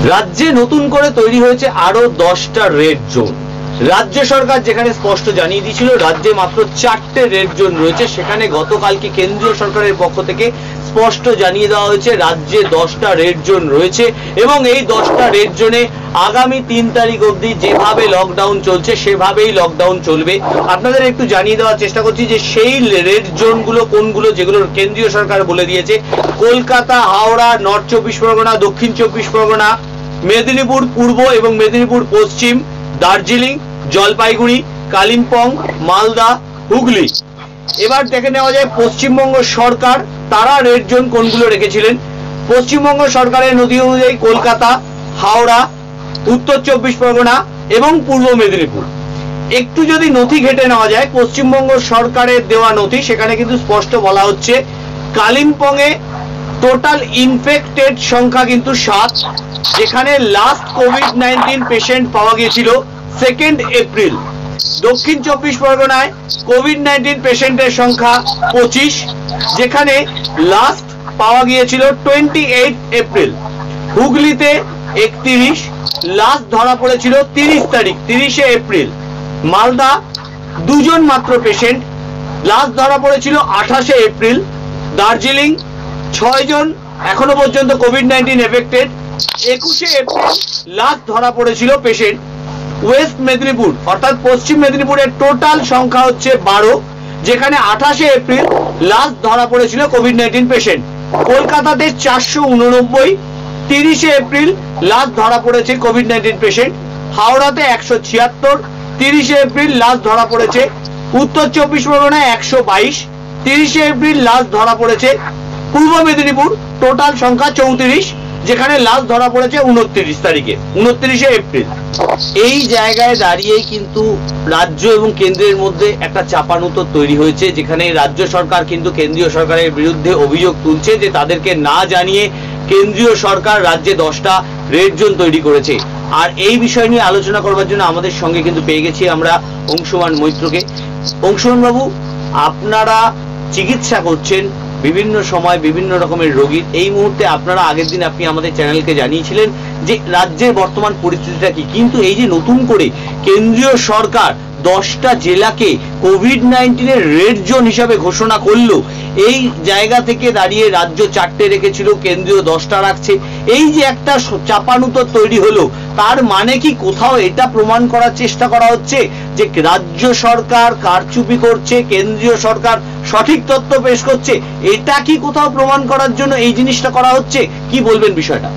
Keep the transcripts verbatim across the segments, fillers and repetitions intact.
রাজ্যে নতুন করে তৈরি হয়েছে আরো দশটা রেড জোন। রাজ্য সরকার যেখানে স্পষ্ট জানিয়ে দিয়েছিল রাজ্যে মাত্র চারটে রেড জোন রয়েছে, সেখানে গতকালকে কেন্দ্রীয় সরকারের পক্ষ থেকে স্পষ্ট জানিয়ে দেওয়া হয়েছে রাজ্যে দশটা রেড জোন রয়েছে এবং এই দশটা রেড জোনে আগামী তিন তারিখ অবধি যেভাবে লকডাউন চলছে সেভাবেই লকডাউন চলবে। আপনাদের একটু জানিয়ে দেওয়ার চেষ্টা করছি যে সেই রেড জোনগুলো কোনগুলো, যেগুলো কেন্দ্রীয় সরকার বলে দিয়েছে। কলকাতা, হাওড়া, নর্থ চব্বিশ পরগনা, দক্ষিণ চব্বিশ পরগনা, মেদিনীপুর পূর্ব এবং মেদিনীপুর পশ্চিম, দার্জিলিং, জলপাইগুড়ি, কালিম্পং, মালদা, হুগলি। এবার দেখে নেওয়া যায় পশ্চিমবঙ্গ সরকার তারা রেড জোন কোনগুলো রেখেছিলেন। পশ্চিমবঙ্গ সরকারের নথি অনুযায়ী কলকাতা, হাওড়া, উত্তর চব্বিশ পরগনা এবং পূর্ব মেদিনীপুর। একটু যদি নথি ঘেটে নেওয়া যায় পশ্চিমবঙ্গ সরকারের দেওয়া নথি, সেখানে কিন্তু স্পষ্ট বলা হচ্ছে কালিম্পং এ টোটাল ইনফেক্টেড সংখ্যা কিন্তু সাত, যেখানে লাস্ট কোভিড নাইন্টিন পেশেন্ট পাওয়া গিয়েছিল সেকেন্ড এপ্রিল। দক্ষিণ চব্বিশ পরগনায় কোভিড নাইন্টিন পেশেন্টের সংখ্যা পঁচিশ, যেখানে লাস্ট পাওয়া গিয়েছিল টোয়েন্টি এইট এপ্রিল। হুগলিতে একত্রিশ, লাস্ট ধরা পড়েছিল তিরিশ তারিখ তিরিশে এপ্রিল। মালদা দুজন মাত্র পেশেন্ট, লাস্ট ধরা পড়েছিল আঠাশে এপ্রিল। দার্জিলিং ছয় জন এখনো পর্যন্ত কোভিড নাইন্টিন এফেক্টেড, একুশে এপ্রিল লাস্ট ধরা পড়েছিল পেশেন্ট। ওয়েস্ট মেদিনীপুর অর্থাৎ পশ্চিম মেদিনীপুরের টোটাল সংখ্যা হচ্ছে বারো, যেখানে আঠাশে এপ্রিল লাস্ট ধরা পড়েছিল কোভিড নাইন্টিন পেশেন্ট। কলকাতাতে চারশো উননব্বই, তিরিশে এপ্রিল লাস্ট ধরা পড়েছে কোভিড নাইন্টিন পেশেন্ট। হাওড়াতে একশো ছিয়াত্তর, তিরিশে এপ্রিল লাস্ট ধরা পড়েছে। উত্তর চব্বিশ পরগনায় একশো বাইশ, তিরিশে এপ্রিল লাস্ট ধরা পড়েছে। পূর্ব মেদিনীপুর টোটাল সংখ্যা চৌত্রিশ, যেখানে লাস্ট ধরা পড়েছে উনত্রিশ তারিখে উনত্রিশে এপ্রিল। এই জায়গায় দাঁড়িয়েই কিন্তু রাজ্য এবং কেন্দ্রের মধ্যে একটা চাপানুতর তৈরি হয়েছে, যেখানে রাজ্য সরকার কিন্তু কেন্দ্রীয় সরকারের বিরুদ্ধে অভিযোগ তুলছে যে তাদেরকে না জানিয়ে কেন্দ্রীয় সরকার রাজ্যে দশটা রেড জোন তৈরি করেছে। আর এই বিষয় নিয়ে আলোচনা করবার জন্য আমাদের সঙ্গে কিন্তু পেয়ে গেছি আমরা অংশুমান মৈত্রকে। অংশুমান বাবু, আপনারা চিকিৎসা করছেন বিভিন্ন সময় বিভিন্ন রকমের রোগীর, এই মুহূর্তে আপনারা আগের দিন আপনি আমাদের চ্যানেলকে জানিয়েছিলেন যে রাজ্যের বর্তমান পরিস্থিতিটা কি, কিন্তু এই যে নতুন করে কেন্দ্রীয় সরকার দশটা জেলাকে কোভিড নাইন্টিনের রেড জোন হিসাবে ঘোষণা করলো, এই জায়গা থেকে দাঁড়িয়ে রাজ্য চারটে রেখেছিল, কেন্দ্রীয় দশটা রাখছে, এই যে একটা চাপানুতর তৈরি হলো, তার মানে কি কোথাও এটা প্রমাণ করার চেষ্টা করা হচ্ছে যে রাজ্য সরকার কারচুপি করছে, কেন্দ্রীয় সরকার সঠিক তথ্য পেশ করছে? এটা কি কোথাও প্রমাণ করার জন্য এই জিনিসটা করা হচ্ছে? কি বলবেন বিষয়টা?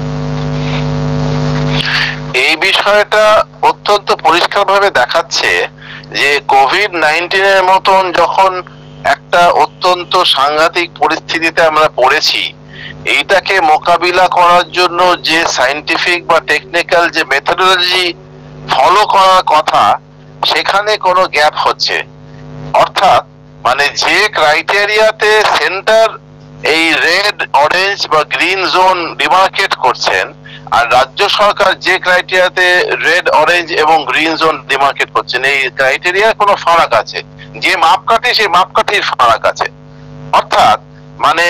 এই বিষয়টা অত্যন্ত পরিষ্কারভাবে দেখাচ্ছে যে কোভিড নাইন্টিনের মতন যখন একটা অত্যন্ত সাংঘাতিক পরিস্থিতিতে আমরা পড়েছি, এইটাকে মোকাবিলা করার জন্য যে সায়েন্টিফিক বা টেকনিক্যাল যে মেথোডোলজি ফলো করার কথা, সেখানে কোনো গ্যাপ হচ্ছে। অর্থাৎ মানে যে ক্রাইটেরিয়াতে সেন্টার এই রেড, অরেঞ্জ বা গ্রিন জোন ডিমার্কেট করছেন, আর রাজ্য সরকার যে ক্রাইটেরিয়াতে রেড, অরেঞ্জ এবং গ্রিন জোন ডিমার্কেট করছেন, এই ক্রাইটেরিয়ার কোনো ফারাক আছে, যে মাপকাঠি সেই মাপকাঠির ফারাক আছে। অর্থাৎ মানে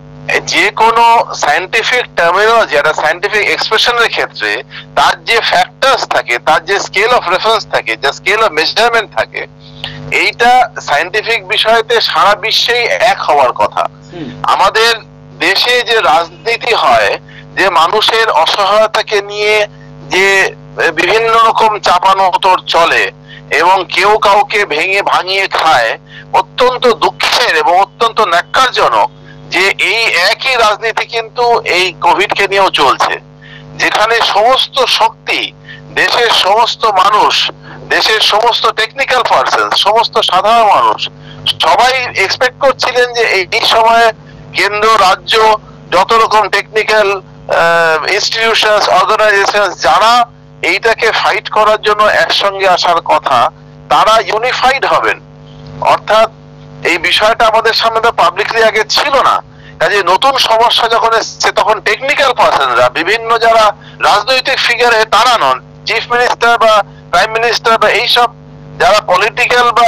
যে কোনো সায়েন্টিফিক টার্মিনোলজি, একটা সায়েন্টিফিক এক্সপ্রেশনের ক্ষেত্রে তার যে ফ্যাক্টরস থাকে, তার যে স্কেল অফ রেফারেন্স থাকে, যে স্কেল অফ মেজারমেন্ট থাকে, এইটা সায়েন্টিফিক বিষয়তে সারা বিশ্বেই এক হওয়ার কথা। আমাদের দেশে যে রাজনীতি হয়, যে মানুষের অসহায়তাকে নিয়ে যে বিভিন্ন রকম চাপানোতর চলে এবং কেউ কাউকে ভেঙে ভাঙিয়ে খায়, অত্যন্ত দুঃখের এবং অত্যন্ত ন্যাক্কারজনক যে এই একই রাজনীতি কিন্তু এই কোভিড কে নিয়েও চলছে, যেখানে সমস্ত শক্তি, দেশের সমস্ত মানুষ, দেশের সমস্ত টেকনিক্যাল পারসন, সমস্ত সাধারণ মানুষ সবাই এক্সপেক্ট করছিলেন যে এই সময়ে কেন্দ্র, রাজ্য, যত রকম টেকনিক্যাল ইনস্টিটিউশন, অর্গানাইজেশন যারা এইটাকে ফাইট করার জন্য একসঙ্গে আসার কথা, তারা ইউনিফাইড হবেন। অর্থাৎ এই বিষয়টা আমাদের সামনে তো পাবলিকলি আগে ছিল না। কাজে নতুন সমস্যা যখন এসছে, তখন টেকনিক্যাল পার্সনরা, বিভিন্ন যারা রাজনৈতিক ফিগার, তারা নন, চিফ মিনিস্টার বা প্রাইম মিনিস্টার বা এইসব যারা পলিটিক্যাল বা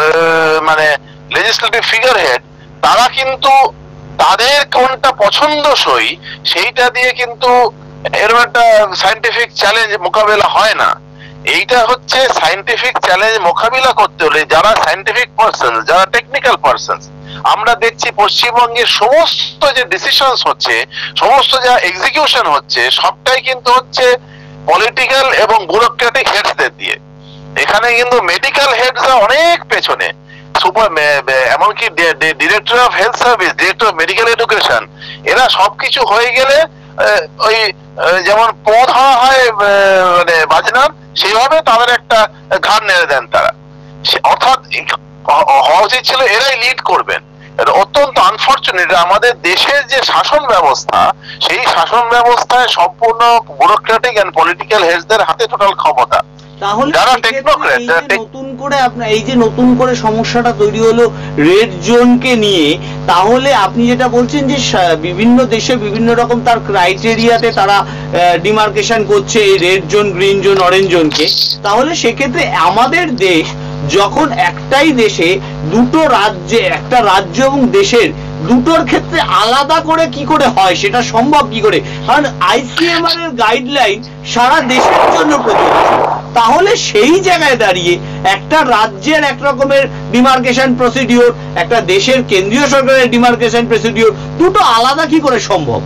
মানে লেজিসলেটিভ ফিগার হেড, তারা কিন্তু তাদের কোনটা পছন্দসই সেইটা দিয়ে কিন্তু এরকম একটা সায়েন্টিফিক চ্যালেঞ্জ মোকাবেলা হয় না। এইটা হচ্ছে সায়েন্টিফিক চ্যালেঞ্জ মোকাবিলা করতে হলে যারা সায়েন্টিফিক পারসন, যারা টেকনিক্যাল পারসন, আমরা দেখছি পশ্চিমবঙ্গের সমস্ত যে ডিসিশনস হচ্ছে, সমস্ত যা এক্সিকিউশন হচ্ছে, সবটাই কিন্তু হচ্ছে পলিটিক্যাল এবং ব্যুরোক্রেটিক হেডসদের দিয়ে। এখানে কিন্তু মেডিকেল হেডসরা অনেক পেছনে, সুপার এমনকি director of health service, director of medical education, এরা সবকিছু হয়ে গেলে ওই যেমন পদ হওয়া হয় মানে বাজনার, সেইভাবে তাদের একটা ঘাড় নেড়ে দেন তারা। অর্থাৎ হওয়া উচিত ছিল এরাই লিড করবেন। অত্যন্ত আনফরচুনেট, আমাদের দেশের যে শাসন ব্যবস্থা, সেই শাসন ব্যবস্থায় সম্পূর্ণ ব্যুরোক্রেটিক এন্ড পলিটিক্যাল হেডসদের হাতে টোটাল ক্ষমতা। তাহলে নতুন করে আপনার এই যে নতুন করে সমস্যাটা তৈরি হলো রেড জোনকে নিয়ে, তাহলে আপনি যেটা বলছেন যে বিভিন্ন দেশে বিভিন্ন রকম তার ক্রাইটেরিয়াতে তারা ডিমার্কেশন করছে এই red zone, green zone, orange জোনকে, তাহলে সেক্ষেত্রে আমাদের দেশ যখন একটাই দেশে দুটো রাজ্যে, একটা রাজ্য এবং দেশের দুটোর ক্ষেত্রে আলাদা করে কি করে হয়, সেটা সম্ভব কি করে? কারণ আইসিএমআর এর গাইডলাইন সারা দেশের জন্য প্রযোজ্য। তাহলে সেই জায়গায় দাঁড়িয়ে একটা রাজ্যের এক রকমের ডিমার্কেশন প্রসিডিওর, একটা দেশের কেন্দ্রীয় সরকারের ডিমার্কেশন প্রসিডিওর, দুটো আলাদা কি করে সম্ভব?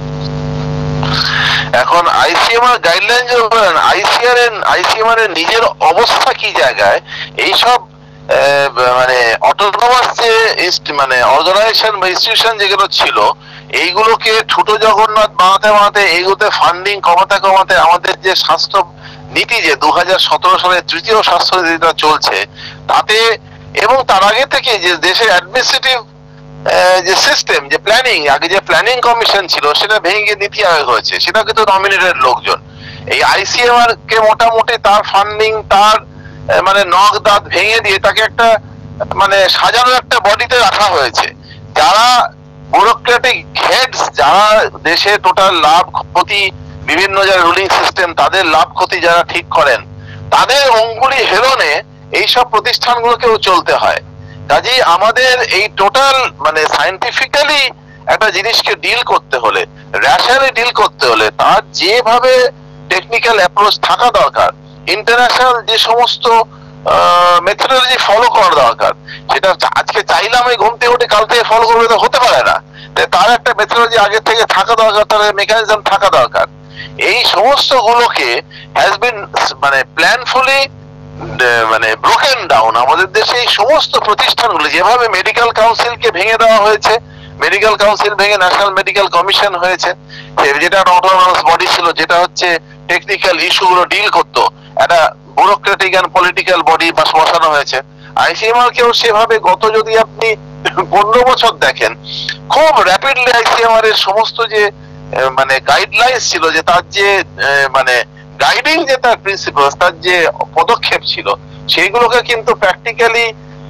এখন আইসিএমআর গাইডলাইন যে বলেন, আইসিআর এর আইসিএমআর এর নিজের অবস্থা কি জায়গায়, এইসব মানে অটোনমাস যে মানে অর্গানাইজেশন বা ইনস্টিটিউশন যেগুলো ছিল, এইগুলোকে ছোট জগন্নাথ বানাতে বানাতে, এইগুলোতে ফান্ডিং কমাতে কমাতে আমাদের যে স্বাস্থ্য নীতি যে দু হাজার সতেরো সালের তৃতীয় স্বাস্থ্য নীতিটা চলছে তাতে, এবং তার আগে থেকে যে দেশের অ্যাডমিনিস্ট্রেটিভ যে সিস্টেম, যে প্ল্যানিং, আগে যে প্ল্যানিং কমিশন ছিল সেটা ভেঙে নীতি আয়োগ হয়েছে, সেটা কিন্তু নমিনেটেড লোকজন। এই আইসিএমআর কে মোটামুটি তার ফান্ডিং, তার মানে নখ দাঁত ভেঙে দিয়ে তাকে একটা মানে সাজানো একটা বডিতে রাখা হয়েছে। যারা ব্যুরোক্রেটিক হেডস, যারা দেশে টোটাল লাভ ক্ষতি, বিভিন্ন যারা রুলিং সিস্টেম তাদের লাভ ক্ষতি যারা ঠিক করেন, তাদের অঙ্গুলি হেলনে এইসব প্রতিষ্ঠানগুলোকেও চলতে হয়। কাজেই আমাদের এই টোটাল মানে সায়েন্টিফিক্যালি একটা জিনিসকে ডিল করতে হলে, র্যাশনালি ডিল করতে হলে, তার যেভাবে টেকনিক্যাল অ্যাপ্রোচ থাকা দরকার, ইন্টারন্যাশনাল যে সমস্ত মেথোডোলজি ফলো করা দরকার, সেটা আজকে চাইলাম এই ঘুম থেকে উঠে কাল থেকে ফলো করবে তো হতে পারে না। তার একটা মেথোডোলজি আগে থেকে থাকা দরকার, তার মেকানিজম থাকা দরকার। এই সমস্ত গুলোকে হ্যাজ বিন মানে প্ল্যানফুলি মানে ব্রোকেন ডাউন। আমাদের দেশে এই সমস্ত প্রতিষ্ঠানগুলো, যেভাবে মেডিকেল কাউন্সিলকে ভেঙে দেওয়া হয়েছে, মেডিকেল কাউন্সিল ভেঙে ন্যাশনাল মেডিকেল কমিশন হয়েছে, যেটা একটা অটোনমাস বডি ছিল, যেটা হচ্ছে টেকনিক্যাল ইস্যুগুলো ডিল করতো, একটা ব্যুরোক্রেটিক এন্ড পলিটিক্যাল বডি বসানো হয়েছে। আইসিএমআর কেও সেভাবে গত যদি আপনি পনেরো বছর দেখেন, খুব র্যাপিডলি আইসিএমআর এর সমস্ত যে মানে গাইডলাইন্স ছিল, যে তার যে মানে গাইডিং যে তার প্রিন্সিপাল, তার যে পদক্ষেপ ছিল, সেইগুলোকে কিন্তু প্র্যাকটিক্যালি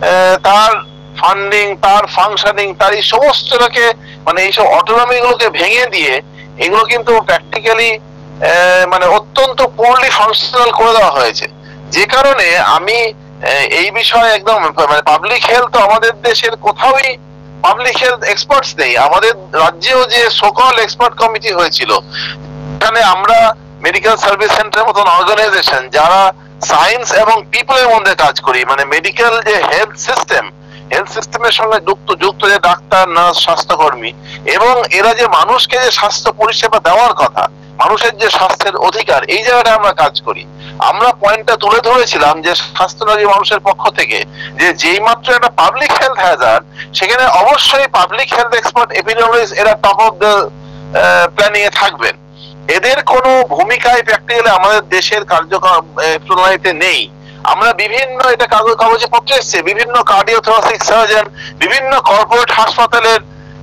তার ফান্ডিং, তার ফাংশনিং, তার এই সমস্তটাকে মানে এইসব অটোনমি গুলোকে ভেঙে দিয়ে এগুলো কিন্তু প্র্যাকটিক্যালি মানে অত্যন্ত পুরলি ফাংশনাল করে দেওয়া হয়েছে। যে কারণে আমি এই বিষয়ে একদম মানে পাবলিক হেলথ আমাদের দেশের কোথাওই পাবলিক হেলথ এক্সপার্টস নেই। আমাদের রাজ্যেও যে সকল এক্সপার্ট কমিটি হয়েছিল, এখানে আমরা মেডিকেল সার্ভিস সেন্টারের মতন অর্গানাইজেশন যারা সায়েন্স এবং পিপলের মধ্যে কাজ করি, মানে মেডিকেল যে হেলথ সিস্টেম, হেলথ সিস্টেমের সঙ্গে যুক্ত যুক্ত যে ডাক্তার, নার্স, স্বাস্থ্যকর্মী, এবং এরা যে মানুষকে যে স্বাস্থ্য পরিষেবা দেওয়ার কথা, মানুষের যে স্বাস্থ্যের অধিকার, এই জায়গাটা আমরা কাজ করি। আমরা পয়েন্টটা তুলে ধরেছিলাম যে স্বাস্থ্যবাদী মানুষের পক্ষ থেকে যে যেই মাত্র একটা পাবলিক হেলথ হ্যাজার্ড, সেখানে অবশ্যই পাবলিক হেলথ এক্সপার্ট, এপিডেমিওলজিস্ট এরা টপ অফ দ্য প্ল্যানিং এ থাকবেন। এদের কোনো ভূমিকায় প্র্যাকটিক্যালি আমাদের দেশের কার্যক্রম প্রণালীতে নেই। আমরা বিভিন্ন, এটা কাগজ কাগজে পত্রে এসছে, বিভিন্ন কার্ডিওথোরাসিক সার্জন, বিভিন্ন কর্পোরেট হাসপাতালের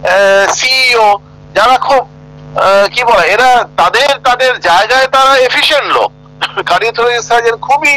সিইও, যারা খুব কি বলে, এরা তাদের তাদের জায়গায় তারা এফিশিয়েন্ট লোক। কার্ডিওথোরাসিক সার্জন খুবই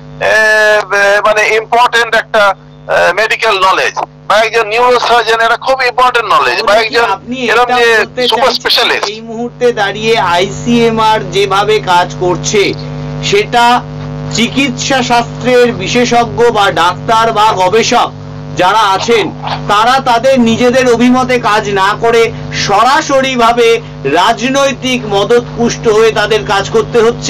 মানে ইম্পর্টেন্ট একটা মেডিকেল নলেজ, বা একজন নিউরো সার্জন, এটা খুব ইম্পর্টেন্ট নলেজ, বা একজন এরকম যে সুপার স্পেশালিস্ট। এই মুহূর্তে দাঁড়িয়ে আইসিএমআর যেভাবে কাজ করছে, সেটা চিকিৎসা শাস্ত্রের বিশেষজ্ঞ বা ডাক্তার বা গবেষক যারা আছেন তারা তাদের নিজেদের অভিমতে কাজ না করে সরাসরি ভাবে রাজনৈতিক মদতপুষ্ট হয়ে তাদের কাজ করতে হচ্ছে?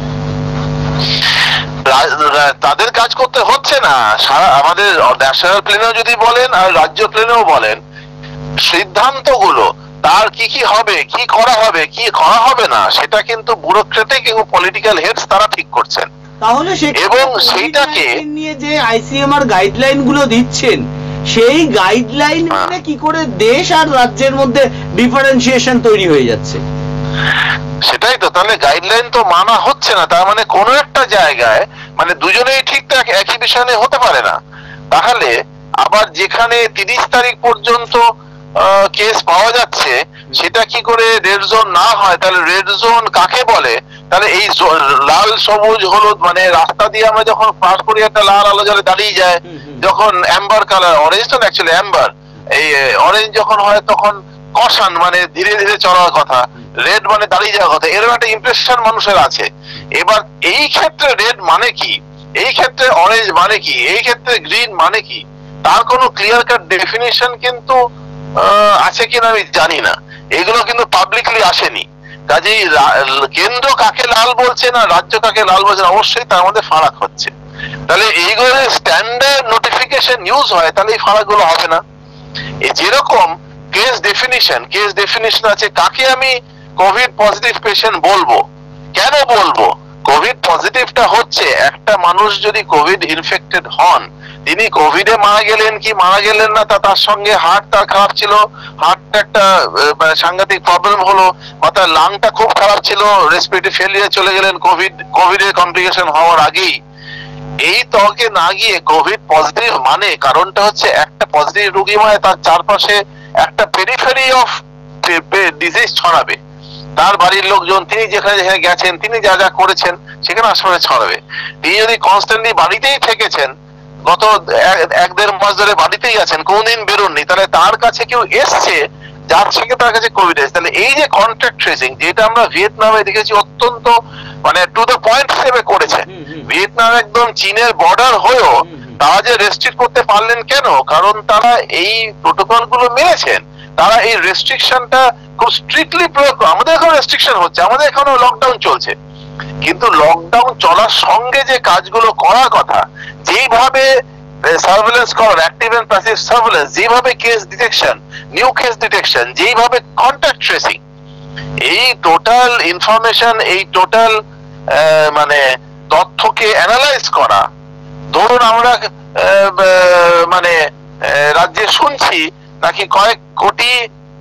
তাদের কাজ করতে হচ্ছে না, সারা আমাদের ন্যাশনাল প্লেনেও যদি বলেন আর রাজ্য প্লেনেও বলেন, সিদ্ধান্তগুলো তার কি কি হবে, কি করা হবে, কি করা হবে না, সেটা কিন্তু ব্যুরোক্রেটিক এবং পলিটিক্যাল হেডস তারা ঠিক করছেন। তাহলে এবং সেইটাকে নিয়ে যে আইসিএমআর গাইডলাইন গুলো দিচ্ছেন, সেই গাইডলাইন মানে কি করে দেশ আর রাজ্যের মধ্যে ডিফারেন্সিয়েশন তৈরি হয়ে যাচ্ছে? সেটাই তো, তাহলে গাইডলাইন তো মানা হচ্ছে না, তার মানে কোনো একটা জায়গায় মানে দুজনেই ঠিকঠাক একই বিষয়ে হতে পারে না। তাহলে আবার যেখানে তিরিশ তারিখ পর্যন্ত কেস পাওয়া যাচ্ছে সেটা কি করে রেড জোন না হয়? তাহলে রেড জোন কাকে বলে? তাহলে এই লাল সবুজ হলুদ মানে রাস্তা দিয়ে আমরা যখন পাস করি একটা লাল আলো জ্বলে দাঁড়িয়ে যায়, যখন অ্যাম্বার কালার, অরেঞ্জ তো অ্যাকচুয়ালি অ্যাম্বার, এই অরেঞ্জ যখন হয় তখন কশন মানে ধীরে ধীরে চলার কথা, রেড মানে দাঁড়িয়ে যাওয়ার কথা, এরকম একটা ইমপ্রেশন মানুষের আছে। এবার এই ক্ষেত্রে রেড মানে কি, এই ক্ষেত্রে অরেঞ্জ মানে কি, এই ক্ষেত্রে গ্রিন মানে কি, তার কোনো ক্লিয়ার কাট ডেফিনিশন কিন্তু আছে কিনা আমি জানি না। এগুলো কিন্তু পাবলিকলি আসেনি। কাজেই কেন্দ্র কাকে লাল বলছে না রাজ্য কাকে লাল বলছে না, অবশ্যই তার মধ্যে ফারাক হচ্ছে। তাহলে এইগুলো স্ট্যান্ডার্ড নোটিফিকেশন নিউজ হয় তাহলে এই ফারাক গুলো হবে না। যেরকম কেস ডেফিনিশন, কেস ডেফিনিশন আছে কাকে আমি কোভিড পজিটিভ পেশেন্ট বলবো, কেন বলবো? কোভিড পজিটিভটা হচ্ছে একটা মানুষ যদি কোভিড ইনফেক্টেড হন, তিনি কোভিডে মারা গেলেন কি মারা গেলেন না তা তার সঙ্গে হার্ট তার খারাপ ছিল, হার্টটা একটা সাংঘাতিক প্রবলেম হলো, বা তার লাংটা খুব খারাপ ছিল, রেসপিরেটরি ফেলিয়ার চলে গেলেন কোভিড কোভিডের কমপ্লিকেশন হওয়ার আগেই, এই তর্কে না গিয়ে কোভিড পজিটিভ মানে কারণটা হচ্ছে একটা পজিটিভ রোগী মানে তার চারপাশে একটা পেরিফেরি অফ ডিজিজ ছড়াবে, তার বাড়ির লোকজন তিনি যেখানে যেখানে গেছেন তিনি যা যা করেছেন সেখানে আশেপাশে ছড়াবে। তিনি যদি কনস্ট্যান্টলি বাড়িতেই থেকেছেন, গত এক দেড় মাস ধরে বাড়িতেই আছেন, কোনদিন বেরোননি, তাহলে তার কাছে কেউ এসছে যার থেকে তার কাছে কোভিড এসেছে। তাহলে এই যে কন্ট্যাক্ট ট্রেসিং যেটা আমরা ভিয়েতনামে দেখেছি অত্যন্ত মানে টু দ্য পয়েন্ট হিসেবে করেছে, ভিয়েতনাম একদম চীনের বর্ডার হয়েও তারা যে রেস্ট্রিক্ট করতে পারলেন কেন? কারণ তারা এই প্রোটোকল গুলো মেনেছেন, তারা এই রেস্ট্রিকশনটা খুব স্ট্রিক্টলি প্রয়োগ করে। আমাদের এখন রেস্ট্রিকশন হচ্ছে, আমাদের এখনো লকডাউন চলছে, কিন্তু লকডাউন চলার সঙ্গে যে কাজগুলো করার কথা, যেইভাবে সার্ভেলেন্স করার, অ্যাক্টিভ এন্ড প্যাসিভ সার্ভেলেন্স, যেভাবে case detection, new case detection, যেইভাবে কন্ট্যাক্ট ট্রেসিং, এই টোটাল ইনফরমেশন, এই টোটাল মানে তথ্যকে অ্যানালাইজ করা। ধরুন আমরা মানে রাজ্যে শুনছি নাকি কয়েক কোটি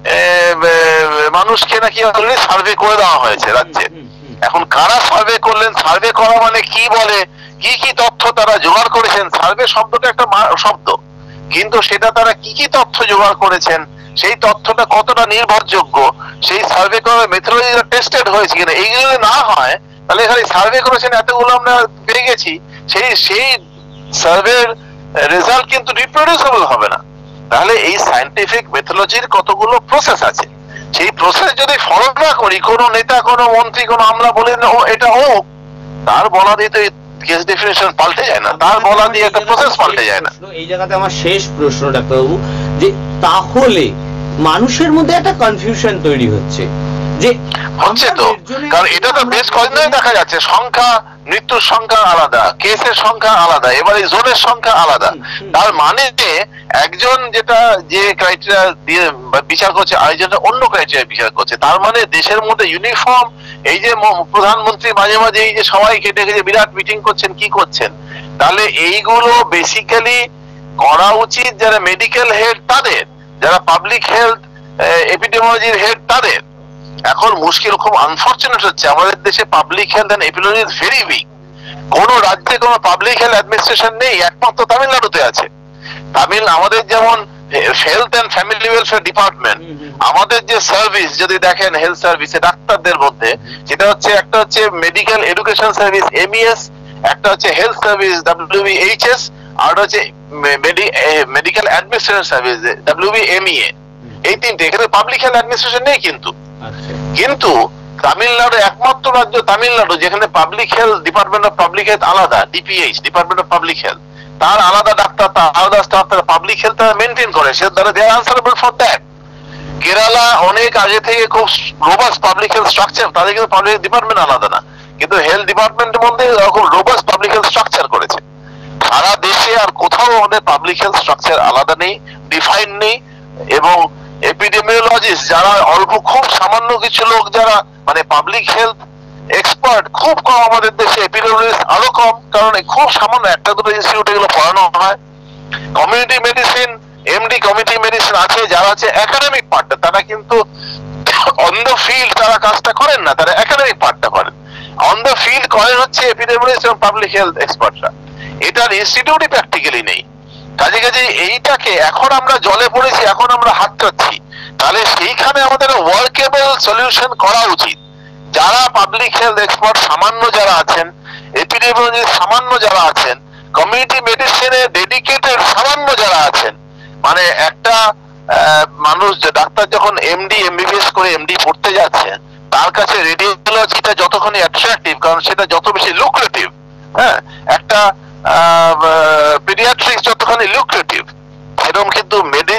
মানুষকে নাকি অলরেডি সার্ভে করে দেওয়া হয়েছে রাজ্যে। এখন কারা সার্ভে করলেন, সার্ভে করা মানে কি বলে, কি কি তথ্য তারা জোগাড় করেছেন, সার্ভে শব্দটা একটা শব্দ, কিন্তু সেটা তারা কি কি তথ্য জোগাড় করেছেন, সেই তথ্যটা কতটা নির্ভরযোগ্য, সেই সার্ভে করার মেথোডলজিটা টেস্টেড হয়েছে কিনা, এইগুলো না হয় তাহলে এখানে সার্ভে করেছেন এতগুলো আমরা পেয়ে গেছি, সেই সেই সার্ভের রেজাল্ট কিন্তু রিপ্রোডিউসেবল হবে না। তাহলে এই সায়েন্টিফিক মেথোডলজির কতগুলো প্রসেস আছে, সেই প্রসেস যদি ফলো না করি, কোনো নেতা, কোনো মন্ত্রী, কোনো আমরা বলেন ও এটা ও, তার বলা দিয়ে তো কেস ডেফিনিশন পাল্টে যায় না, তার বলা দিয়ে একটা প্রসেস পাল্টে যায় না। এই জায়গাতে আমার শেষ প্রশ্ন ডাক্তারবাবু, যে তাহলে মানুষের মধ্যে একটা কনফিউশন তৈরি হচ্ছে যে হচ্ছে তো, কারণ এটা তো বেশ কয়েকদিন দেখা যাচ্ছে সংখ্যা, মৃত্যুর সংখ্যা আলাদা, কেসের সংখ্যা আলাদা, এবার এই জোনের সংখ্যা আলাদা। তার মানে একজন যেটা যে ক্রাইটেরিয়া দিয়ে বিচার করছে আরেকজনটা অন্য ক্রাইটেরিয়া বিচার করছে, তার মানে দেশের মধ্যে ইউনিফর্ম, এই যে প্রধানমন্ত্রী মাঝে মাঝে এই যে সবাইকে ডেকে যে বিরাট মিটিং করছেন, কি করছেন, তাহলে এইগুলো বেসিক্যালি করা উচিত যারা মেডিকেল হেড তাদের, যারা পাবলিক হেলথ এপিডেমিওলজির হেড তাদের। এখন মুশকিল খুব আনফরচুনেট হচ্ছে আমাদের দেশে public health and epidemiology is very weak. কোন রাজ্যে কোন পাবলিক হেলথ অ্যাডমিনিস্ট্রেশন নেই, একমাত্র তামিলনাড়ুতে আছে। তামিল আমাদের যেমন health and family welfare department, আমাদের যে সার্ভিস যদি দেখেন হেলথ সার্ভিসে ডাক্তারদের মধ্যে, যেটা হচ্ছে একটা হচ্ছে মেডিকেল এডুকেশন সার্ভিস এমইএস, একটা হচ্ছে হেলথ সার্ভিস ডব্লিউবিএইচএস, আর হচ্ছে মেডিকেল অ্যাডমিনিস্ট্রেশন সার্ভিস ডব্লিউবিএমইএ। এই তিনটে, এখানে পাবলিক হেলথ অ্যাডমিনিস্ট্রেশন নেই কিন্তু। কিন্তু তামিলনাড়ু একমাত্র রাজ্য তামিলনাড়ু যেখানে public health department of public health আলাদা, DPH department of public health, তার আলাদা ডাক্তার, তার আলাদা স্টাফ, তার পাবলিক হেলথ মেনটেন করে, সে দ্বারা they are answerable for that. Kerala অনেক আগে থেকে খুব রোবাস্ট পাবলিক হেলথ স্ট্রাকচার, তাদের কিন্তু পাবলিক ডিপার্টমেন্ট আলাদা না, কিন্তু হেলথ ডিপার্টমেন্টের মধ্যে খুব রোবাস্ট পাবলিক হেলথ স্ট্রাকচার করেছে। সারা দেশে আর কোথাও আমাদের পাবলিক হেলথ স্ট্রাকচার আলাদা নেই, ডিফাইন নেই। এবং এপিডেমিওলজিস্ট যারা অল্প, খুব সামান্য কিছু লোক যারা মানে পাবলিক হেলথ এক্সপার্ট খুব কম আমাদের দেশে, এপিডেমিওলজিস্ট আরো কম, কারণ খুব সামান্য একটা দুটো ইনস্টিটিউটে এগুলো পড়ানো হয়। Community medicine, MD community medicine আছে যারা আছে একাডেমিক পার্টটা, তারা কিন্তু অন দ্য ফিল্ড তারা কাজটা করেন না, তারা একাডেমিক পার্টটা করেন। অন দ্য ফিল্ড করেন হচ্ছে এপিডেমিওলজিস্ট এবং পাবলিক হেলথ এক্সপার্টরা, এটার ইনস্টিটিউটই প্র্যাকটিক্যালি নেই। কাজে কাজে এইটাকে এখন আমরা জলে পড়েছি, এখন আমরা হাত কাটছি, তাহলে সেইখানে আমাদের ওয়ার্কেবল সলিউশন করা উচিত। যারা পাবলিক হেলথ এক্সপার্ট সামান্য যারা আছেন, এপিডেমিওলজিস্ট সামান্য যারা আছেন, কমিউনিটি মেডিসিনে ডেডিকেটেড সামান্য যারা আছেন, মানে একটা মানুষ ডাক্তার যখন এমডি এমবিবিএস করে এমডি পড়তে যাচ্ছেন, তার কাছে রেডিওলজিটা যতখানি অ্যাট্রাকটিভ, কারণ সেটা যত বেশি লুক্রেটিভ, হ্যাঁ, একটা পিডিয়াট্রিক্স যতখানি লুক্রেটিভ, সেরকম কিন্তু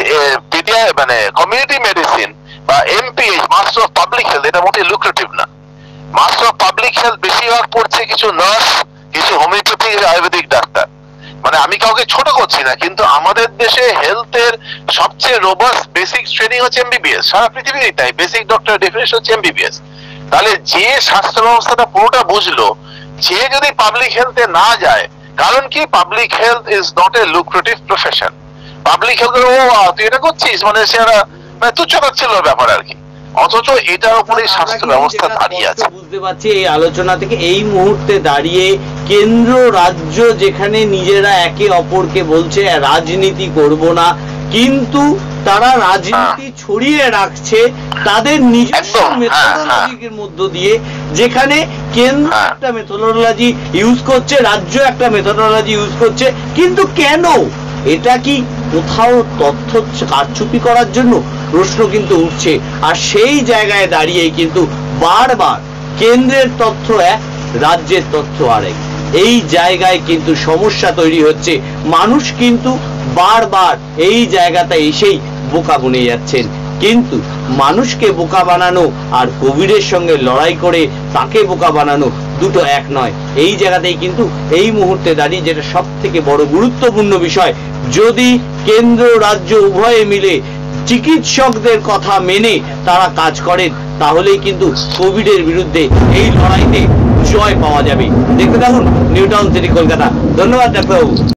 মানে কমিউনিটি মেডিসিন বা MPH master of public health এটা মোটেই লুক্রেটিভ না। মাস্টার অফ পাবলিক হেলথ বেশিরভাগ পড়ছে কিছু নার্স, কিছু হোমিওপ্যাথিক আয়ুর্বেদিক ডাক্তার। মানে আমি কাউকে ছোট করছি না, কিন্তু আমাদের দেশে হেলথের সবচেয়ে রোবাস্ট বেসিক ট্রেনিং হচ্ছে এমবিবিএস, সারা পৃথিবীর তাই বেসিক ডক্টর ডেফিনেশন হচ্ছে এমবিবিএস। তাহলে যে স্বাস্থ্য ব্যবস্থাটা পুরোটা বুঝলো, যে যদি পাবলিক হেলথে না যায়, কারণ কি public health is not a lucrative profession. Public health ও তুই এটা করছিস মানে সেটা মানে তুচ্ছতাচ্ছিল্য ব্যাপার আর কি, অথচ এটার উপরে স্বাস্থ্য ব্যবস্থা দাঁড়িয়ে আছে। বুঝতে পারছি এই আলোচনা থেকে এই মুহূর্তে দাঁড়িয়ে কেন্দ্র রাজ্য যেখানে নিজেরা একে অপরকে বলছে রাজনীতি করব না, কিন্তু তারা রাজনীতি ছড়িয়ে রাখছে তাদের নিজস্ব মেথোডোলজির মধ্য দিয়ে, যেখানে কেন্দ্র একটা মেথোডোলজি ইউজ করছে, রাজ্য একটা মেথোডোলজি ইউজ করছে। কিন্তু কেন? এটা কি কোথাও তথ্য কারচুপি করার জন্য? প্রশ্ন কিন্তু উঠছে। আর সেই জায়গায় দাঁড়িয়ে কিন্তু বারবার কেন্দ্রের তথ্য এক, রাজ্যের তথ্য আরেক, এই জায়গায় কিন্তু সমস্যা তৈরি হচ্ছে। মানুষ কিন্তু বারবার এই জায়গাটা এসেই বোকা বনে যাচ্ছেন। কিন্তু মানুষকে বোকা বানানো আর কোভিডের সঙ্গে লড়াই করে তাকে বোকা বানানো দুটো এক নয়। এই জায়গাতেই কিন্তু এই মুহূর্তে দাঁড়িয়ে যেটা সব থেকে বড় গুরুত্বপূর্ণ বিষয়, যদি কেন্দ্র রাজ্য উভয়ে মিলে চিকিৎসকদের কথা মেনে তারা কাজ করেন, তাহলেই কিন্তু কোভিডের বিরুদ্ধে এই লড়াইতে জয় পাওয়া যাবে। দেখতে থাকুন নিউ টাউন সিটি কলকাতা। ধন্যবাদ ডাক্তারবাবু।